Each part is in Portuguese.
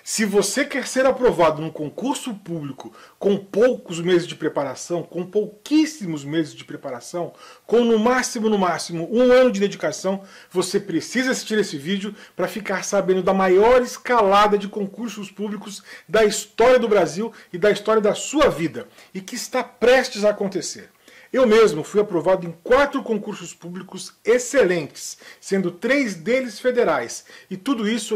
Se você quer ser aprovado num concurso público com poucos meses de preparação, com pouquíssimos meses de preparação, com no máximo 1 ano de dedicação, você precisa assistir esse vídeo para ficar sabendo da maior escalada de concursos públicos da história do Brasil e da história da sua vida, e que está prestes a acontecer. Eu mesmo fui aprovado em 4 concursos públicos excelentes, sendo 3 deles federais, e tudo isso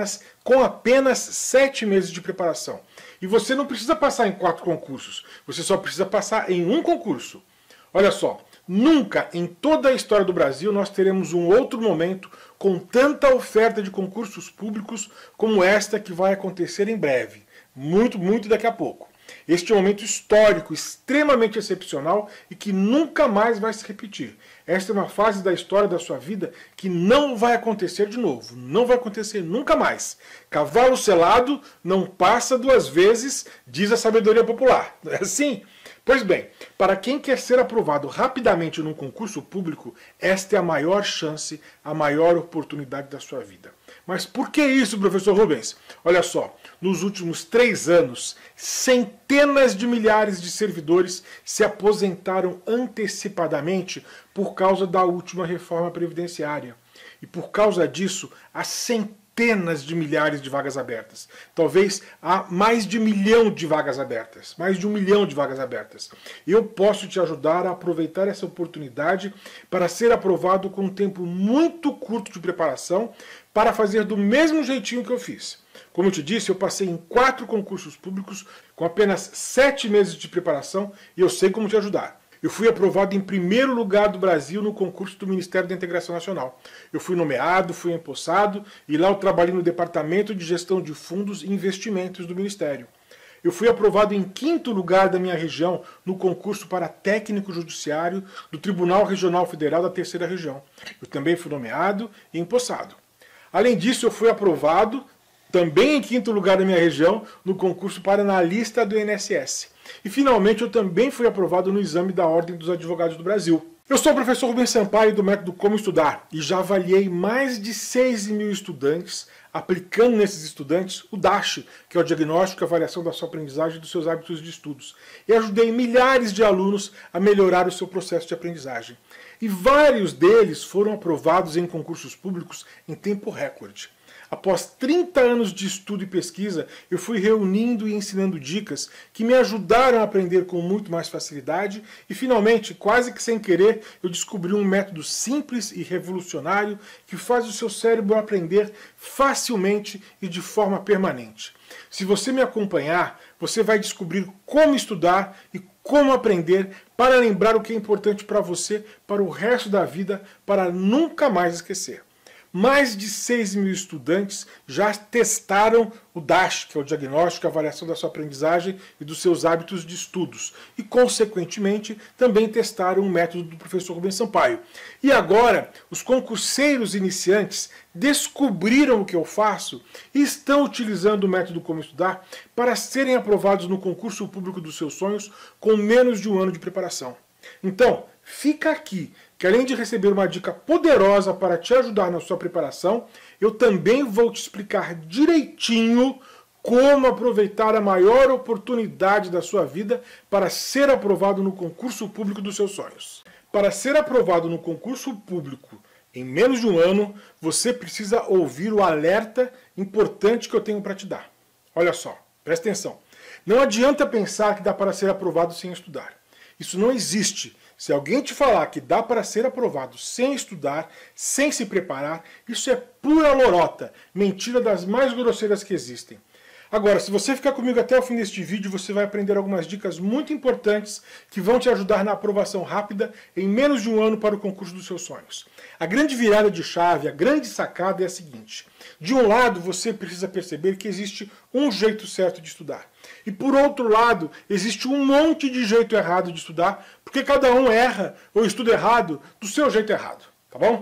com apenas 7 meses de preparação. E você não precisa passar em 4 concursos, você só precisa passar em um concurso. Olha só, nunca em toda a história do Brasil nós teremos um outro momento com tanta oferta de concursos públicos como esta que vai acontecer em breve, muito daqui a pouco. Este é um momento histórico, extremamente excepcional e que nunca mais vai se repetir. Esta é uma fase da história da sua vida que não vai acontecer de novo, não vai acontecer nunca mais. Cavalo selado não passa 2 vezes, diz a sabedoria popular. Não é assim? Pois bem, para quem quer ser aprovado rapidamente num concurso público, esta é a maior chance, a maior oportunidade da sua vida. Mas por que isso, professor Rubens? Olha só, nos últimos 3 anos, centenas de milhares de servidores se aposentaram antecipadamente por causa da última reforma previdenciária. E por causa disso, há centenas de milhares de vagas abertas. Talvez há mais de 1 milhão de vagas abertas. Mais de 1 milhão de vagas abertas. Eu posso te ajudar a aproveitar essa oportunidade para ser aprovado com um tempo muito curto de preparação, para fazer do mesmo jeitinho que eu fiz. Como eu te disse, eu passei em 4 concursos públicos com apenas 7 meses de preparação e eu sei como te ajudar. Eu fui aprovado em 1º lugar do Brasil no concurso do Ministério da Integração Nacional. Eu fui nomeado, fui empossado e lá eu trabalhei no Departamento de Gestão de Fundos e Investimentos do Ministério. Eu fui aprovado em 5º lugar da minha região no concurso para técnico judiciário do Tribunal Regional Federal da 3ª Região. Eu também fui nomeado e empossado. Além disso, eu fui aprovado, também em 5º lugar da minha região, no concurso para analista do INSS. E finalmente eu também fui aprovado no exame da Ordem dos Advogados do Brasil. Eu sou o professor Rubens Sampaio do método Como Estudar e já avaliei mais de 6.000 estudantes, aplicando nesses estudantes o DASH, que é o diagnóstico e avaliação da sua aprendizagem e dos seus hábitos de estudos. E ajudei milhares de alunos a melhorar o seu processo de aprendizagem. E vários deles foram aprovados em concursos públicos em tempo recorde. Após 30 anos de estudo e pesquisa, eu fui reunindo e ensinando dicas que me ajudaram a aprender com muito mais facilidade e, finalmente, quase que sem querer, eu descobri um método simples e revolucionário que faz o seu cérebro aprender facilmente e de forma permanente. Se você me acompanhar, você vai descobrir como estudar e como aprender para lembrar o que é importante para você, para o resto da vida, para nunca mais esquecer. Mais de 6.000 estudantes já testaram o DASH, que é o diagnóstico e avaliação da sua aprendizagem e dos seus hábitos de estudos. E, consequentemente, também testaram o método do professor Rubens Sampaio. E agora, os concurseiros iniciantes descobriram o que eu faço e estão utilizando o método Como Estudar para serem aprovados no concurso público dos seus sonhos com menos de 1 ano de preparação. Então, fica aqui, que além de receber uma dica poderosa para te ajudar na sua preparação, eu também vou te explicar direitinho como aproveitar a maior oportunidade da sua vida para ser aprovado no concurso público dos seus sonhos. Para ser aprovado no concurso público em menos de 1 ano, você precisa ouvir o alerta importante que eu tenho para te dar. Olha só, presta atenção. Não adianta pensar que dá para ser aprovado sem estudar. Isso não existe. Se alguém te falar que dá para ser aprovado sem estudar, sem se preparar, isso é pura lorota, mentira das mais grosseiras que existem. Agora, se você ficar comigo até o fim deste vídeo, você vai aprender algumas dicas muito importantes que vão te ajudar na aprovação rápida em menos de 1 ano para o concurso dos seus sonhos. A grande virada de chave, a grande sacada é a seguinte. De um lado, você precisa perceber que existe um jeito certo de estudar. E por outro lado, existe um monte de jeito errado de estudar, porque cada um erra ou estuda errado do seu jeito errado, tá bom?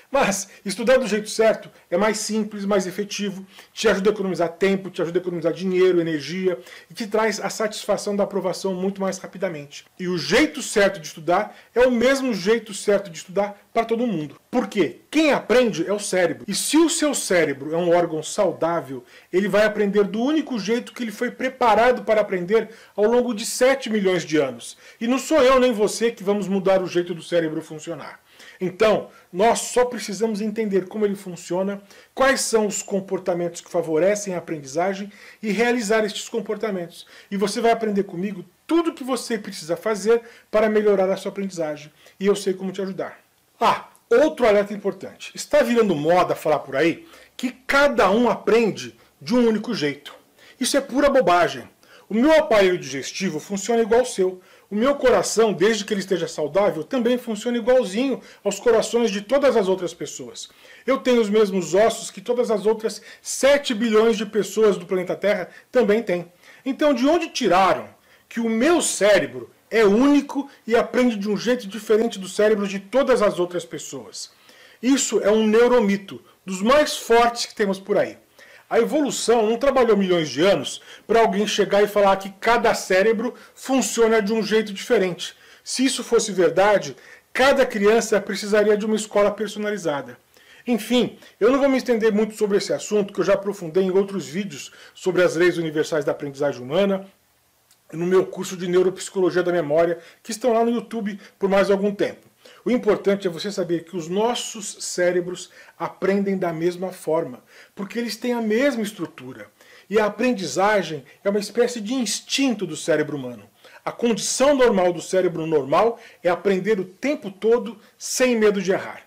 Mas estudar do jeito certo é mais simples, mais efetivo, te ajuda a economizar tempo, te ajuda a economizar dinheiro, energia e te traz a satisfação da aprovação muito mais rapidamente. E o jeito certo de estudar é o mesmo jeito certo de estudar para todo mundo. Por quê? Quem aprende é o cérebro. E se o seu cérebro é um órgão saudável, ele vai aprender do único jeito que ele foi preparado para aprender ao longo de 7 milhões de anos. E não sou eu nem você que vamos mudar o jeito do cérebro funcionar. Então, nós só precisamos entender como ele funciona, quais são os comportamentos que favorecem a aprendizagem e realizar estes comportamentos. E você vai aprender comigo tudo o que você precisa fazer para melhorar a sua aprendizagem. E eu sei como te ajudar. Outro alerta importante. Está virando moda falar por aí que cada um aprende de um único jeito. Isso é pura bobagem. O meu aparelho digestivo funciona igual ao seu. O meu coração, desde que ele esteja saudável, também funciona igualzinho aos corações de todas as outras pessoas. Eu tenho os mesmos ossos que todas as outras 7 bilhões de pessoas do planeta Terra também têm. Então, de onde tiraram que o meu cérebro é único e aprende de um jeito diferente do cérebro de todas as outras pessoas? Isso é um neuromito, dos mais fortes que temos por aí. A evolução não trabalhou milhões de anos para alguém chegar e falar que cada cérebro funciona de um jeito diferente. Se isso fosse verdade, cada criança precisaria de uma escola personalizada. Enfim, eu não vou me estender muito sobre esse assunto, que eu já aprofundei em outros vídeos sobre as leis universais da aprendizagem humana, no meu curso de Neuropsicologia da Memória, que estão lá no YouTube por mais algum tempo. O importante é você saber que os nossos cérebros aprendem da mesma forma, porque eles têm a mesma estrutura. E a aprendizagem é uma espécie de instinto do cérebro humano. A condição normal do cérebro normal é aprender o tempo todo sem medo de errar.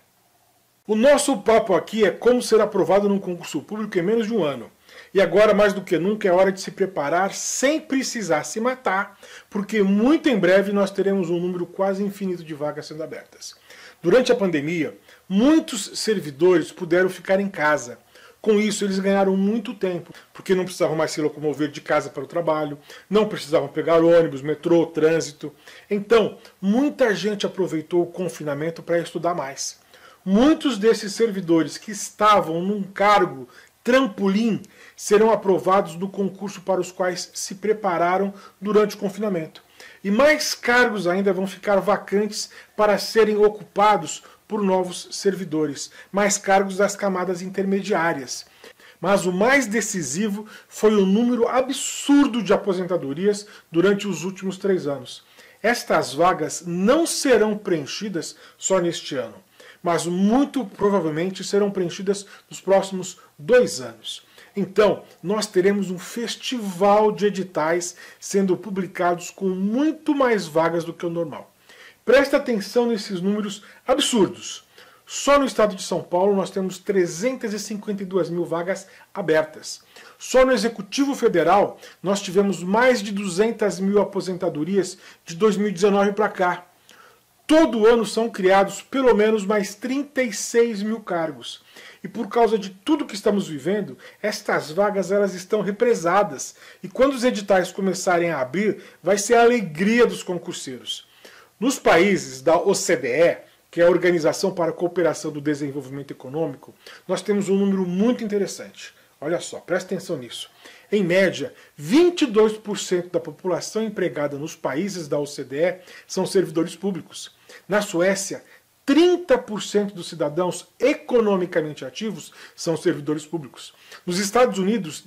O nosso papo aqui é como ser aprovado num concurso público em menos de um ano. E agora, mais do que nunca, é hora de se preparar sem precisar se matar, porque muito em breve nós teremos um número quase infinito de vagas sendo abertas. Durante a pandemia, muitos servidores puderam ficar em casa. Com isso, eles ganharam muito tempo, porque não precisavam mais se locomover de casa para o trabalho, não precisavam pegar ônibus, metrô, trânsito. Então, muita gente aproveitou o confinamento para estudar mais. Muitos desses servidores que estavam num cargo trampolim serão aprovados no concurso para os quais se prepararam durante o confinamento. E mais cargos ainda vão ficar vacantes para serem ocupados por novos servidores, mais cargos das camadas intermediárias. Mas o mais decisivo foi o número absurdo de aposentadorias durante os últimos 3 anos. Estas vagas não serão preenchidas só neste ano, mas muito provavelmente serão preenchidas nos próximos 2 anos. Então, nós teremos um festival de editais sendo publicados com muito mais vagas do que o normal. Presta atenção nesses números absurdos. Só no estado de São Paulo nós temos 352 mil vagas abertas. Só no Executivo Federal nós tivemos mais de 200 mil aposentadorias de 2019 para cá. Todo ano são criados pelo menos mais 36 mil cargos. E por causa de tudo que estamos vivendo, estas vagas elas estão represadas. E quando os editais começarem a abrir, vai ser a alegria dos concurseiros. Nos países da OCDE, que é a Organização para a Cooperação do Desenvolvimento Econômico, nós temos um número muito interessante. Olha só, presta atenção nisso. Em média, 22% da população empregada nos países da OCDE são servidores públicos. Na Suécia, 30% dos cidadãos economicamente ativos são servidores públicos. Nos Estados Unidos,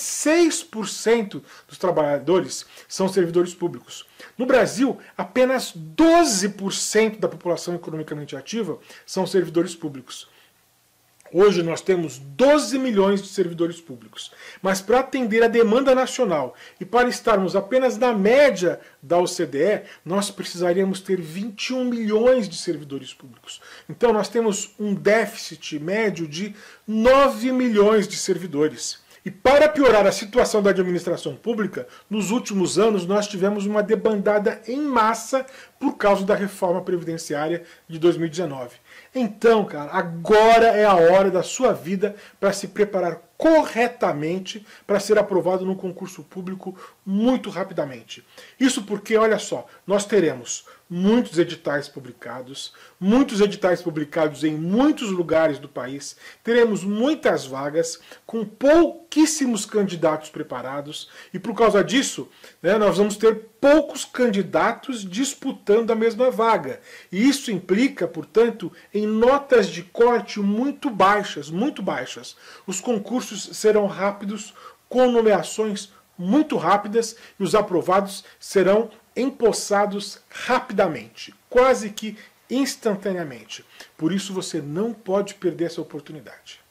16% dos trabalhadores são servidores públicos. No Brasil, apenas 12% da população economicamente ativa são servidores públicos. Hoje nós temos 12 milhões de servidores públicos. Mas para atender a demanda nacional e para estarmos apenas na média da OCDE, nós precisaríamos ter 21 milhões de servidores públicos. Então nós temos um déficit médio de 9 milhões de servidores. E para piorar a situação da administração pública, nos últimos anos nós tivemos uma debandada em massa por causa da reforma previdenciária de 2019. Então, cara, agora é a hora da sua vida para se preparar corretamente para ser aprovado num concurso público muito rapidamente. Isso porque, olha só, nós teremos muitos editais publicados em muitos lugares do país, teremos muitas vagas com pouquíssimos candidatos preparados e por causa disso, né, nós vamos ter poucos candidatos disputando a mesma vaga. E isso implica, portanto, em notas de corte muito baixas, muito baixas. Os concursos serão rápidos, com nomeações muito rápidas e os aprovados serão empossados rapidamente, quase que instantaneamente. Por isso você não pode perder essa oportunidade.